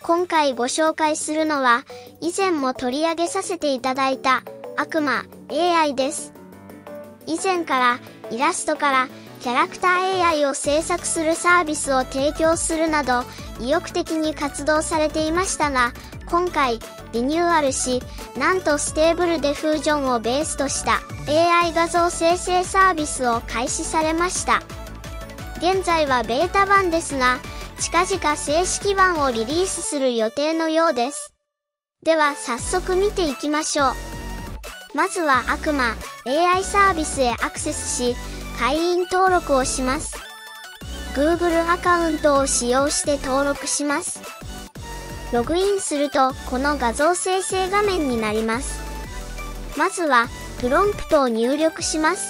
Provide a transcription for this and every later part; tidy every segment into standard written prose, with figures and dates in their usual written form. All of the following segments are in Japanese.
今回ご紹介するのは、以前も取り上げさせていただいた、悪魔 AI です。以前から、イラストから、キャラクター AI を制作するサービスを提供するなど、意欲的に活動されていましたが、今回、リニューアルし、なんとステーブルデフュージョンをベースとした AI 画像生成サービスを開始されました。現在はベータ版ですが、近々正式版をリリースする予定のようです。では早速見ていきましょう。まずは悪魔 AI サービスへアクセスし、会員登録をします。Google アカウントを使用して登録します。ログインするとこの画像生成画面になります。まずはプロンプトを入力します。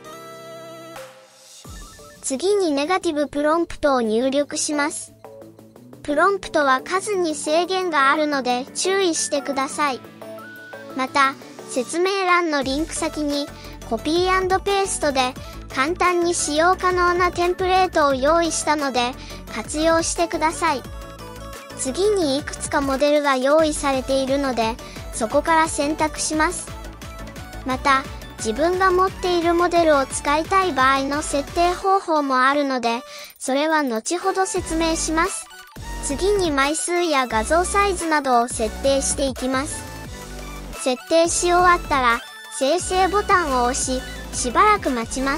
次にネガティブプロンプトを入力します。プロンプトは数に制限があるので注意してください。また、説明欄のリンク先にコピー&ペーストで簡単に使用可能なテンプレートを用意したので活用してください。次にいくつかモデルが用意されているので、そこから選択します。また、自分が持っているモデルを使いたい場合の設定方法もあるので、それは後ほど説明します。次に枚数や画像サイズなどを設定していきます。設定し終わったら、生成ボタンを押し、しばらく待ちます。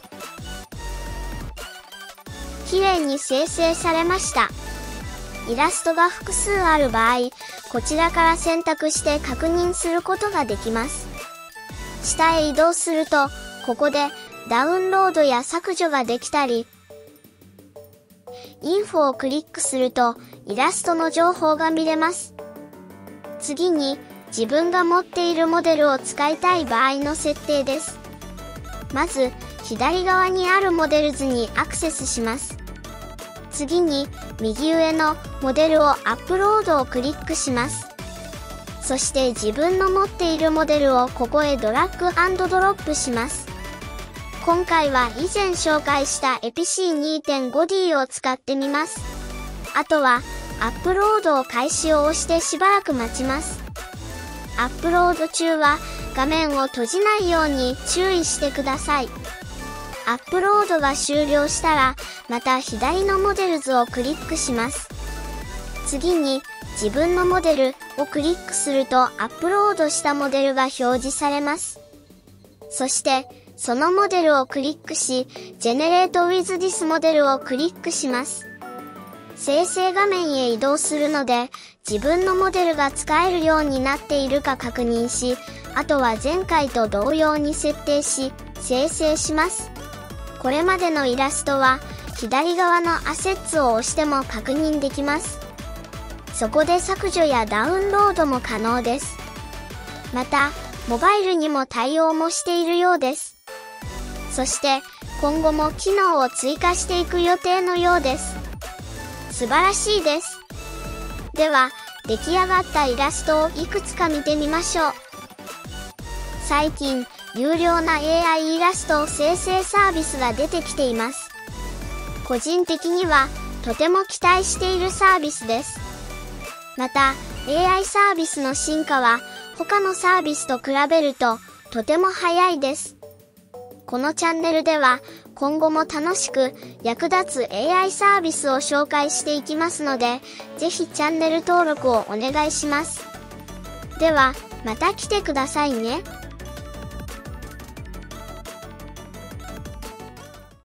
綺麗に生成されました。イラストが複数ある場合、こちらから選択して確認することができます。下へ移動すると、ここでダウンロードや削除ができたり、インフォをクリックするとイラストの情報が見れます。次に自分が持っているモデルを使いたい場合の設定です。まず左側にあるモデル図にアクセスします。次に右上のモデルをアップロードをクリックします。そして自分の持っているモデルをここへドラッグ&ドロップします。今回は以前紹介したエピシー 2.5D を使ってみます。あとはアップロードを開始を押してしばらく待ちます。アップロード中は画面を閉じないように注意してください。アップロードが終了したら、また左のモデル図をクリックします。次に、自分のモデルをクリックするとアップロードしたモデルが表示されます。そして、そのモデルをクリックし、Generate with this モデルをクリックします。生成画面へ移動するので、自分のモデルが使えるようになっているか確認し、あとは前回と同様に設定し、生成します。これまでのイラストは、左側のアセッツを押しても確認できます。そこで削除やダウンロードも可能です。また、モバイルにも対応もしているようです。そして、今後も機能を追加していく予定のようです。素晴らしいです。では、出来上がったイラストをいくつか見てみましょう。最近、有料な AI イラストを生成サービスが出てきています。個人的には、とても期待しているサービスです。また、AI サービスの進化は、他のサービスと比べると、とても早いです。このチャンネルでは、今後も楽しく役立つ AI サービスを紹介していきますので、ぜひチャンネル登録をお願いします。では、また来てくださいね。